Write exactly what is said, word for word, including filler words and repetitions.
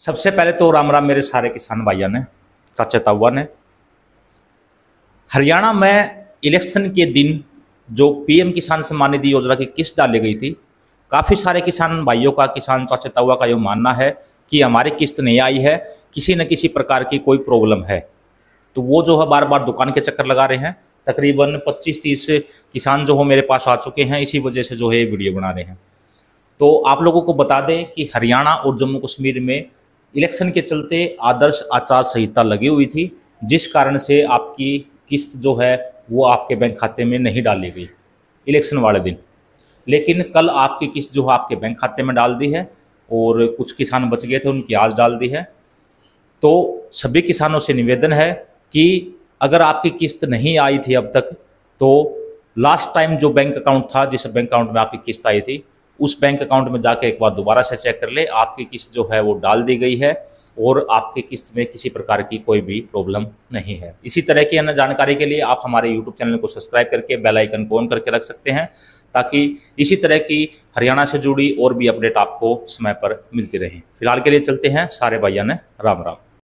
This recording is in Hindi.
सबसे पहले तो राम राम मेरे सारे किसान भाइयों ने, चाचा ताऊआ ने। हरियाणा में इलेक्शन के दिन जो पीएम किसान सम्मान निधि योजना की किस्त डाली गई थी, काफ़ी सारे किसान भाइयों का, किसान चाचा ताऊआ का ये मानना है कि हमारी किस्त नहीं आई है, किसी न किसी प्रकार की कोई प्रॉब्लम है। तो वो जो है बार बार दुकान के चक्कर लगा रहे हैं। तकरीबन पच्चीस तीस किसान जो हो मेरे पास आ चुके हैं, इसी वजह से जो है ये वीडियो बना रहे हैं। तो आप लोगों को बता दें कि हरियाणा और जम्मू कश्मीर में इलेक्शन के चलते आदर्श आचार संहिता लगी हुई थी, जिस कारण से आपकी किस्त जो है वो आपके बैंक खाते में नहीं डाली गई इलेक्शन वाले दिन। लेकिन कल आपकी किस्त जो है आपके बैंक खाते में डाल दी है, और कुछ किसान बच गए थे उनकी आज डाल दी है। तो सभी किसानों से निवेदन है कि अगर आपकी किस्त नहीं आई थी अब तक, तो लास्ट टाइम जो बैंक अकाउंट था, जिस बैंक अकाउंट में आपकी किस्त आई थी, उस बैंक अकाउंट में जाके एक बार दोबारा से चेक कर ले, आपकी किस्त जो है वो डाल दी गई है और आपकी किस्त में किसी प्रकार की कोई भी प्रॉब्लम नहीं है। इसी तरह की अन्य जानकारी के लिए आप हमारे यूट्यूब चैनल को सब्सक्राइब करके बेल आइकन को ऑन करके रख सकते हैं, ताकि इसी तरह की हरियाणा से जुड़ी और भी अपडेट आपको समय पर मिलती रहे। फिलहाल के लिए चलते हैं, सारे भाइयों ने राम राम।